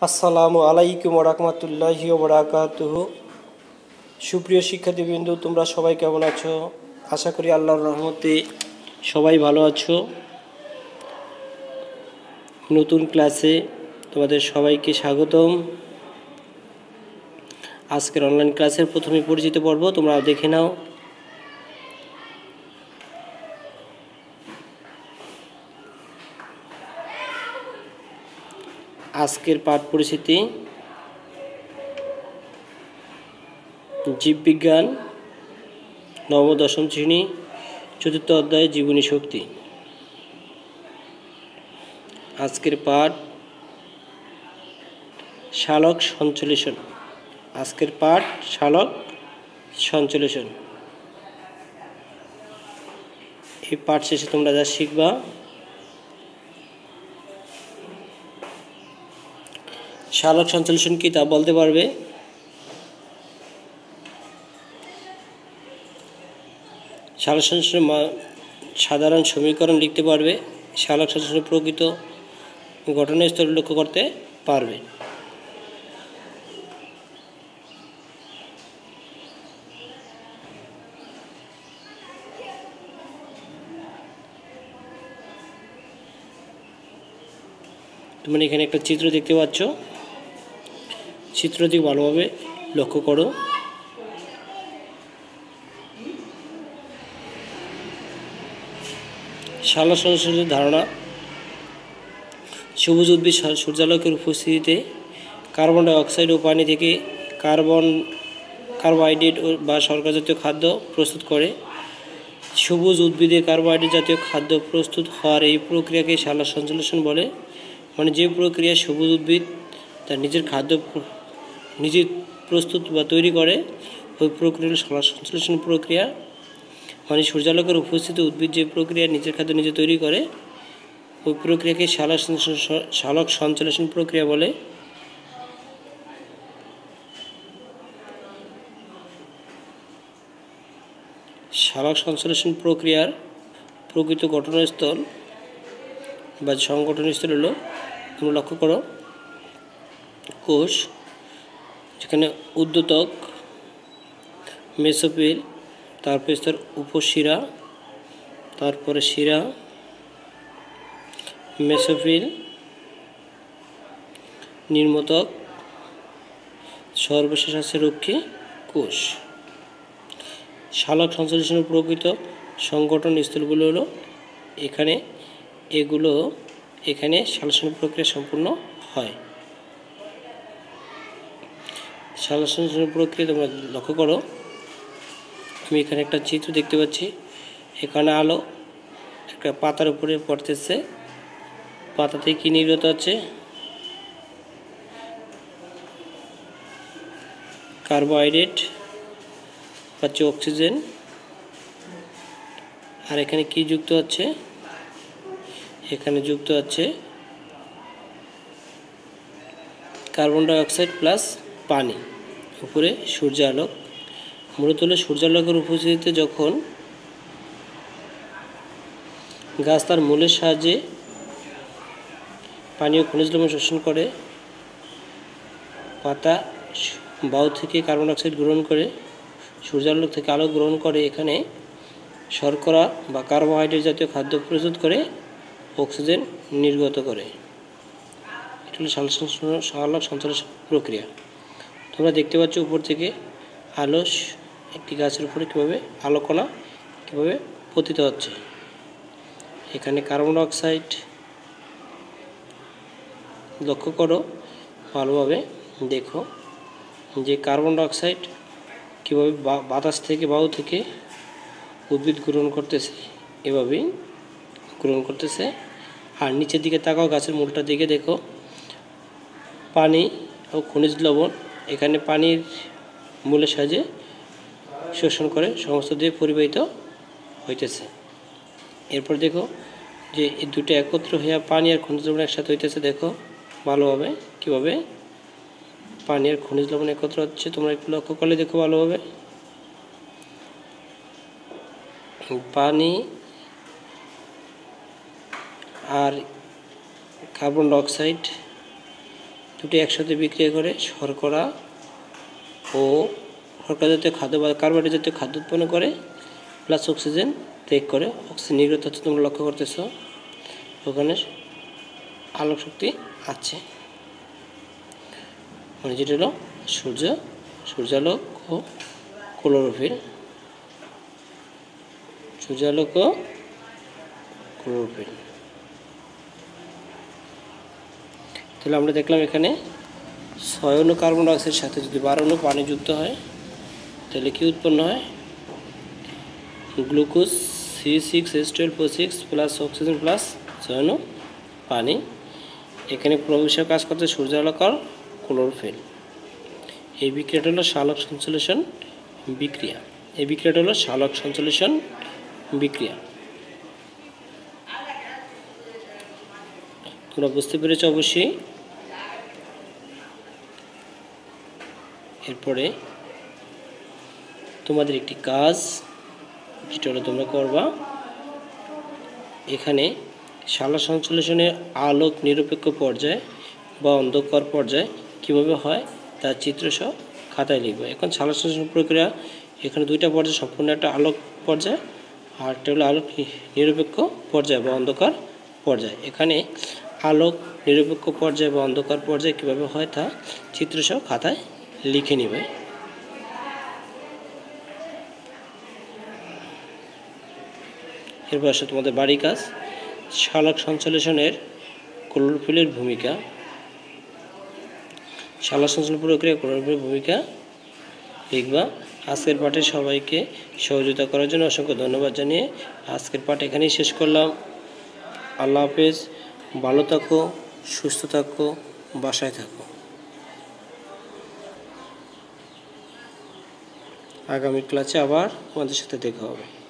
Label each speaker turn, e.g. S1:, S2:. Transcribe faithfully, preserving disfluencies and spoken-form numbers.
S1: আসসালামু আলাইকুম ওয়া রাহমাতুল্লাহি ওয়া বারাকাতুহু। সুপ্রিয় শিক্ষার্থীবৃন্দ, তোমরা সবাই কেমন আছো? আশা করি আল্লাহর রহমতে সবাই ভালো আছো। নতুন ক্লাসে তোমাদের সবাইকে স্বাগতম। আজকের অনলাইন ক্লাসের প্রথমে পরিচিত পর্ব তোমরা দেখে নাও। আজকের পাঠ পরিচিতি জীববিজ্ঞান নবম দশম শ্রেণী চতুর্থ অধ্যায় জীবনী শক্তি। আজকের পাঠ সালোক সংশ্লেষণ। আজকের পাঠ সালোক সংশ্লেষণ। এই পাঠ শেষে তোমরা যা শিখবা সালোক সংশ্লেষণ কি তা বলতে পারবে, সালোক সংশ্লেষণ সাধারণ সমীকরণ লিখতে পারবে, সালোক সংশ্লেষণের প্রকৃত ঘটনাস্থল লক্ষ্য করতে পারবে। তোমরা এখানে একটা চিত্র দেখতে পাচ্ছ, চিত্রটি ভালোভাবে লক্ষ্য করো। সালোক সংশ্লেষণের ধারণা: সবুজ উদ্ভিদ সূর্যালোকের উপস্থিতিতে কার্বন ডাই অক্সাইড ও পানি থেকে কার্বন কার্বোহাইড্রেট বা শর্করা জাতীয় খাদ্য প্রস্তুত করে। সবুজ উদ্ভিদে কার্বোহাইড্রেট জাতীয় খাদ্য প্রস্তুত হওয়ার এই প্রক্রিয়াকে সালোক সংশ্লেষণ বলে। মানে যে প্রক্রিয়া সবুজ উদ্ভিদ তার নিজের খাদ্য নিজে প্রস্তুত বা তৈরি করে, ওই প্রক্রিয়া সালোক সংশ্লেষণ প্রক্রিয়া। মানে সূর্যালোকের উপস্থিতি উদ্ভিদ যে প্রক্রিয়া নিজের খাদ্য নিজে তৈরি করে, ওই প্রক্রিয়াকে সালোক সালোক সংশ্লেষণ প্রক্রিয়া বলে। সালোক সংশ্লেষণ প্রক্রিয়ার প্রকৃত ঘটনাস্থল বা সংগঠনস্থল হলো, তোমরা লক্ষ্য করো, কোষ, যেখানে উদ্যোতক, মেসোফিল, তারপরে স্তর উপশিরা, তারপরে শিরা, মেসোফিল, নির্মতক, সর্বশেষ আছে রক্ষী কোষ। সালোক সংশ্লেষণের প্রকৃত সংগঠন স্থলগুলো হলো এখানে, এগুলো এখানে সালোকসংশ্লেষণ প্রক্রিয়া সম্পূর্ণ হয়। সালোক সংশ্লেষণ প্রক্রিয়া তোমরা লক্ষ্য করো, আমি এখানে একটা চিত্র দেখতে পাচ্ছি। এখানে আলো একটা পাতার উপরে পড়তেছে, পাতাতে কি নির্গত আছে? কার্বোহাইড্রেট পাচ্ছে অক্সিজেন। আর এখানে কি যুক্ত আছে? এখানে যুক্ত আছে কার্বন ডাই অক্সাইড প্লাস পানি, উপরে সূর্য আলোক। মূলত হলো সূর্যালোকের উপস্থিতিতে যখন গাছ তার মূলের সাহায্যে পানি ও খনিজ লবণ শোষণ করে, পাতা বায়ু থেকে কার্বন ডাই অক্সাইড গ্রহণ করে, সূর্যালোক থেকে আলো গ্রহণ করে, এখানে শর্করা বা কার্বোহাইড্রেট জাতীয় খাদ্য প্রস্তুত করে অক্সিজেন নির্গত করে। এটা হলো সালোক সংশ্লেষণ প্রক্রিয়া। তোমরা দেখতে পাচ্ছ উপর থেকে আলো একটি গাছের উপরে কীভাবে আলোকণা কীভাবে পতিত হচ্ছে। এখানে কার্বন ডাই অক্সাইড লক্ষ্য করো, ভালোভাবে দেখো যে কার্বন ডাই অক্সাইড কীভাবে বাতাস থেকে বায়ু থেকে উদ্ভিদ গ্রহণ করতেছে, এভাবেই গ্রহণ করতেছে। আর নিচের দিকে তাকাও, গাছের মূলটার দিকে দেখো, পানি ও খনিজ লবণ এখানে পানির মূলের সাহায্যে শোষণ করে সমস্ত দিয়ে পরিবাহিত হইতেছে। এরপর দেখো যে এই দুটো একত্র হইয়া পানি আর খনিজ লবণ একসাথে হইতেছে। দেখো ভালোভাবে কীভাবে পানি আর খনিজ লবণ একত্র হচ্ছে, তোমরা একটু লক্ষ্য করলে দেখো ভালোভাবে। পানি আর কার্বন ডাই অক্সাইড দুটি একসাথে বিক্রিয়া করে শর্করা ও শর্করা জাতীয় খাদ্য বা কার্বোহাইড্রেট জাতীয় খাদ্য উৎপন্ন করে প্লাস অক্সিজেন ত্যাগ করে। অক্সিজেন নির্গত হচ্ছে, তোমরা লক্ষ্য করতেছ ওখানে আলোক শক্তি আছে, মানে যেটা হলো সূর্য সূর্যালোক ও ক্লোরোফিল। সূর্যালোক ও ক্লোরোফিল। তাহলে আমরা দেখলাম এখানে ছয় অণু কার্বন ডাইঅক্সাইডের সাথে যদি বারো অণু পানি যুক্ত হয় তাহলে কি উৎপন্ন হয়? Glucose C six S twelve O six plus oxygen plus ছয় অণু পানি। এখানে প্রবেশের কাজ করতে সূর্যালোক আর ক্লোরোফিল। এই বিক্রিয়াটা হলো সালোক সংশ্লেষণ বিক্রিয়া। এই বিক্রিয়াটা হলো সালোক সংশ্লেষণ বিক্রিয়া। তোমরা বুঝতে পেরেছ অবশ্যই। এরপরে তোমাদের একটি কাজ যেটা হলো তোমরা করবা, এখানে সালোক সংশ্লেষণের আলোক নিরপেক্ষ পর্যায় বা অন্ধকার পর্যায় কিভাবে হয় তার চিত্রসহ খাতায় লিখবে। এখন সালোক সংশ্লেষণ প্রক্রিয়া এখানে দুইটা পর্যায়, সম্পূর্ণ একটা আলোক পর্যায় আর একটা হলো আলোক নিরপেক্ষ পর্যায় বা অন্ধকার পর্যায়। এখানে আলোক নিরপেক্ষ পর্যায় বা অন্ধকার পর্যায় কীভাবে হয় তা চিত্রসহ খাতায় লিখে নেবে। এরপর আসলে তোমাদের বাড়ি কাজ, সালোক সংশ্লেষণের ক্লোরোফিলের ভূমিকা। সালোক সংশ্লেষণ প্রক্রিয়া ক্লোরোফিলের ভূমিকা লিখবা। আজকের পাঠে সবাইকে সহযোগিতা করার জন্য অসংখ্য ধন্যবাদ জানিয়ে আজকের পাঠ এখানেই শেষ করলাম। আল্লাহ হাফেজ। ভালো থাকো, সুস্থ থাকো, বাসায় থাকো। আগামী ক্লাসে আবার তোমাদের সাথে দেখা হবে।